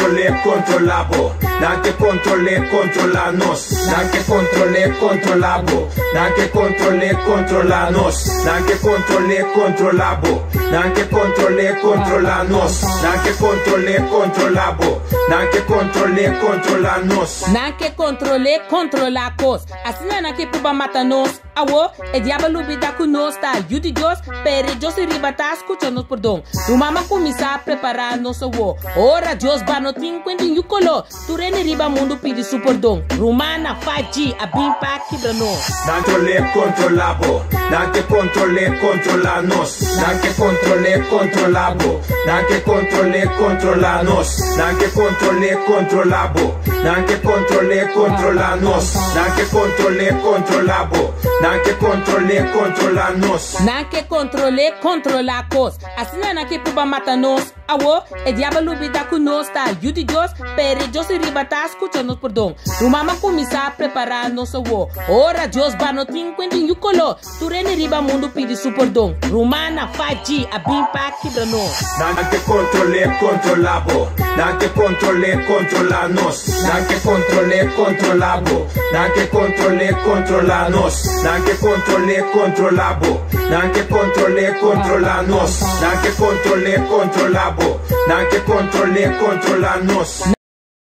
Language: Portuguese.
controle, controlabo. Na que controle, controlanos. Na que controle, controlabo. Na que controle, controlanos. Na que controle, controlabo. Na que controle, controlanos. Na que controle, controlabo. Na que controle, controlanos. Na que controle, controlacos. Assim na que puba matanos. Awo, e diabo bida kunos ta yudi Dios, pere Dios e ribata escuchanos perdão. Tu mama começa a preparar nosso wo. Ora Dios banotin quindi yukolo. Tu rene riba mundo pedi su perdão. Romana 5G a bimpa kibrano. Controle, controlabo. Na que controle, controlanos. Na que controle, controlabo. Na que controle, controlanos. Na que controle, controlabo. Na que controle, controlanos. Na que controle, controlabo. Na que controle, controlanos. Na que controle, controlacos. Assim na que puba matanos. Awo, e diabo bida kunos ta yudi Dios, pere Dios e ribata escuchanos perdão. Tu mama começa a preparar nosso wo. Ora Dios banotin quindi yukolo. Tu rene riba mundo pedi su perdão. Romana 5G a bimpa kibrano. Na que controle, controlabo. Na que controle, controlanos. Na que controle, controlabo. Na que controle, controlanos. Na que controle, controlabo. Na que controle, controlanos. Na que controle, controlabo. Na que controle, controlanos.